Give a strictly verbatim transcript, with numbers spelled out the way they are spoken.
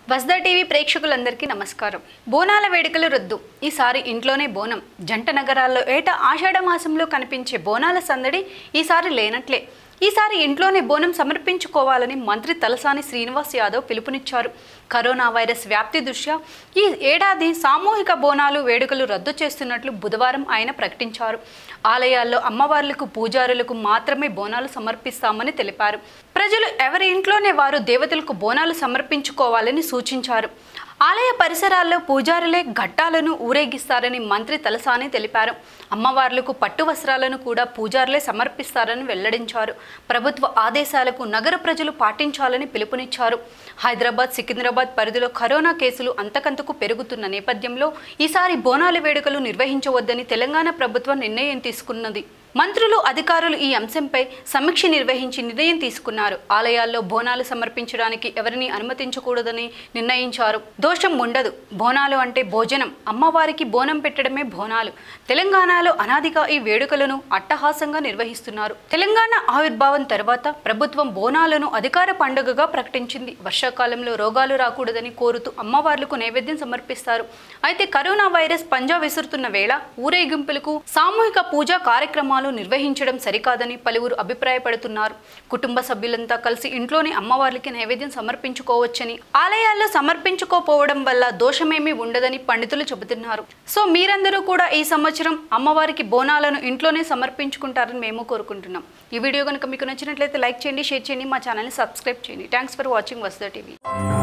వసుధ TV ప్రేక్షకులందరికీ నమస్కారం. బోనాల వేడుకలు రద్దు. ఈసారి ఇంట్లోనే బోనం. జంట నగరాల్లో ఏటా ఆషాఢ మాసంలో కనిపించే బోనాల సందడి ఈసారి లేనట్లే. ఈసారి ఇంట్లోనే బోనం సమర్పించుకోవాలని మంత్రి తలసాని శ్రీనివాస్ యాదవ్ పిలుపునిచ్చారు. కరోనా వైరస్ వ్యాప్తి దృష్ట్యా ఈ ఏడాది సామూహిక బోనాలు వేడుకలు రద్దు చేస్తున్నట్లు బుధవారం ఆయన ప్రకటించారు. ఆలయాల్లో అమ్మవార్లకు పూజారులకు మాత్రమే బోనాలు సమర్పిస్తామని తెలిపారు. ప్రజలు ఎవరి ఇంట్లోనే వారు దేవతలకు బోనాలు సమర్పించుకోవాలని సూచించారు. ఆలయ పరిసరాల్లో పూజారులే ఘట్టాలను ఊరేగిస్తారని మంత్రి తలసాని తెలిపారు. అమ్మవార్లకు పట్టు వస్త్రాలను కూడా పూజారులే సమర్పిస్తారని వెల్లడించారు. ప్రభుత్వ ఆదేశాలకు నగర ప్రజలు పాటించాలని పిలుపునిచ్చారు. హైదరాబాద్, సికింద్రాబాద్ పరిధిలో కరోనా కేసులు అంతకంతకు పెరుగుతున్న నేపథ్యంలో ఈసారి బోనాల వేడుకలు నిర్వహించవద్దని తెలంగాణ ప్రభుత్వం నిర్ణయం తీసుకున్నది. మంత్రులు, అధికారులు ఈ అంశంపై సమీక్ష నిర్వహించి నిర్ణయం తీసుకున్నారు. ఆలయాల్లో బోనాలు సమర్పించడానికి ఎవరిని అనుమతించకూడదని నిర్ణయించారు. దోషం ఉండదు. బోనాలు అంటే భోజనం. అమ్మవారికి బోనం పెట్టడమే బోనాలు. తెలంగాణలో అనాదిగా ఈ వేడుకలను అట్టహాసంగా నిర్వహిస్తున్నారు. తెలంగాణ ఆవిర్భావం తర్వాత ప్రభుత్వం బోనాలను అధికార పండుగగా ప్రకటించింది. వర్షాకాలంలో రోగాలు రాకూడదని కోరుతూ అమ్మవార్లకు నైవేద్యం సమర్పిస్తారు. అయితే కరోనా వైరస్ పంజా విసురుతున్న వేళ ఊరేగింపులకు సామూహిక పూజా కార్యక్రమాలు నిర్వహించడం సరికాదని పలువురు అభిప్రాయపడుతున్నారు. కుటుంబ సభ్యులంతా కలిసి ఇంట్లోనే అమ్మవార్లకి నైవేద్యం సమర్పించుకోవచ్చని, ఆలయాల్లో సమర్పించుకోపోవడం వల్ల దోషమేమీ ఉండదని పండితులు చెబుతున్నారు. సో మీరందరూ కూడా ఈ సంవత్సరం అమ్మవారికి బోనాలను ఇంట్లోనే సమర్పించుకుంటారని మేము కోరుకుంటున్నాం. ఈ వీడియో కనుక మీకు నచ్చినట్లయితే లైక్ చేయండి, షేర్ చేయండి, మా ఛానల్ని సబ్స్క్రైబ్ చేయండి. Thanks for watching Vasudha TV.